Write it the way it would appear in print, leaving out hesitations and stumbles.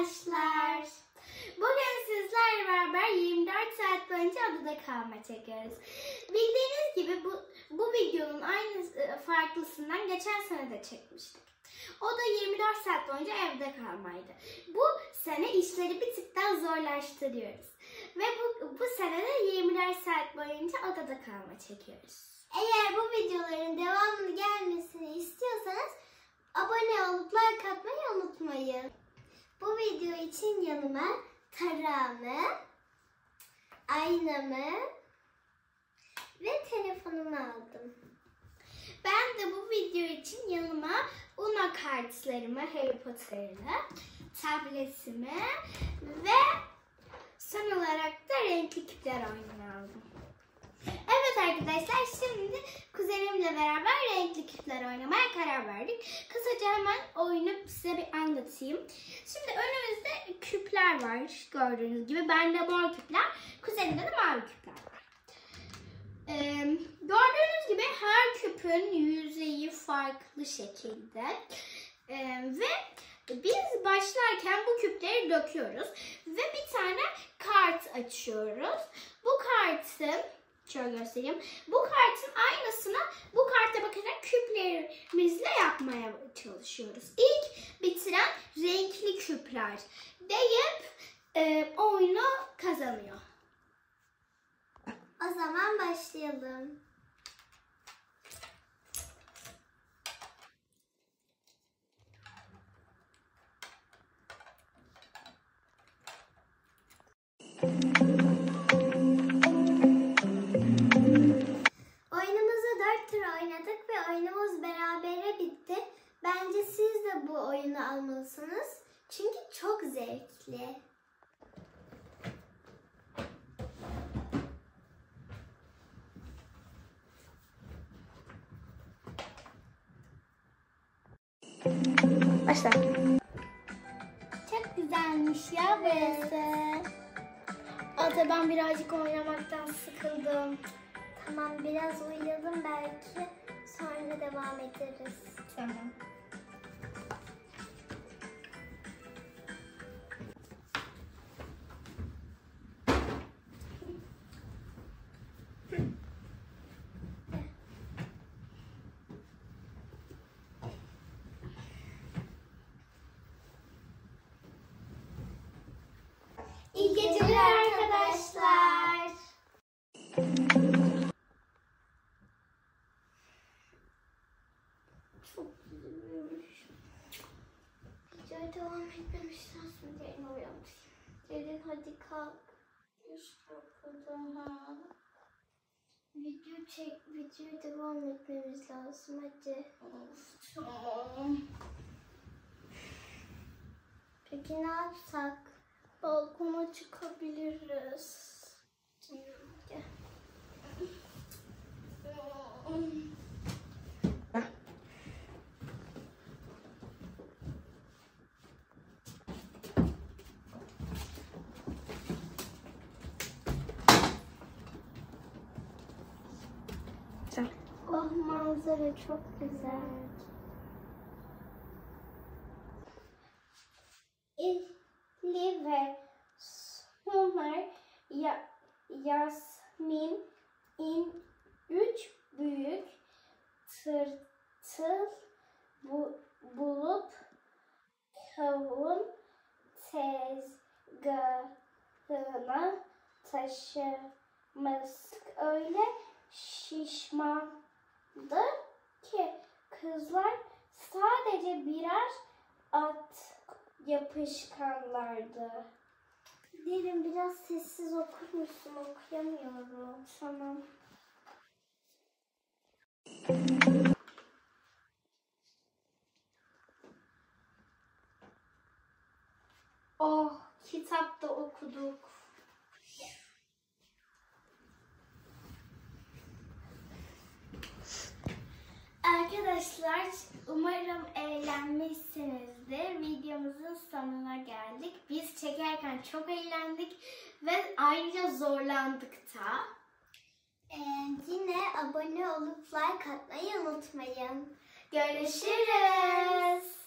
arkadaşlar. Bugün sizlerle beraber 24 saat boyunca odada kalma çekiyoruz. Bildiğiniz gibi bu videonun aynı farklısından geçen sene de çekmiştik. O da 24 saat boyunca evde kalmaydı. Bu sene işleri bir tık daha zorlaştırıyoruz. Ve bu sene de 24 saat boyunca odada kalma çekiyoruz. Eğer bu videoların devamını gelmesini istiyorsanız abone olup like atmayı unutmayın. Bu video için yanıma tarağımı, aynamı ve telefonumu aldım. Ben de bu video için yanıma Uno kartlarımı, Harry Potter'lı, tabletimi ve son olarak da renkli küpler oyunu aldım. Evet arkadaşlar, şimdi kuzenimle beraber renkli küpler oynamaya karar verdik. Kısaca hemen oyunu size bir anlatayım. Şimdi önümüzde küpler var gördüğünüz gibi. Bende mor küpler, kuzenimde de mavi küpler var. Gördüğünüz gibi her küpün yüzeyi farklı şekilde. Ve biz başlarken bu küpleri döküyoruz. Ve bir tane kart açıyoruz. Bu kartın şöyle göstereyim. Bu kartın aynısını bu karta bakarak küplerimizle yapmaya çalışıyoruz. İlk bitiren renkli küpler deyip oyunu kazanıyor. O zaman başlayalım. Oyunumuzu 4 tur oynadık ve oyunumuz berabere bitti. Bence siz de bu oyunu almalısınız. Çünkü çok zevkli. Başla. Çok güzelmiş ya burası. Ata, ben birazcık oynamaktan sıkıldım. Tamam, biraz uyuyalım, belki sonra devam ederiz. Tamam. İyi geceler arkadaşlar. Çok güzelmiş. Videoya devam etmemiş lazım diye uyanmış. Derin, hadi kalk. Videoya devam etmemiz lazım, hadi. Tamam. Peki ne yapsak? Balkona çıkabiliriz. Gel. Oh, manzara çok güzel. İlli ve Somer, Yasmin, üç büyük tırtıl bulup kavun tezgahına taşımıştık. Öyle şişmandı ki kızlar sadece birer at yapışkanlardı. Derin, biraz sessiz okur musun? Okuyamıyorum. Tamam. Oh, kitapta okuduk. Arkadaşlar, umarım eğlenmişsinizdir. Videomuzun sonuna geldik. Biz çekerken çok eğlendik ve ayrıca zorlandık da. Yine abone olup like atmayı unutmayın. Görüşürüz.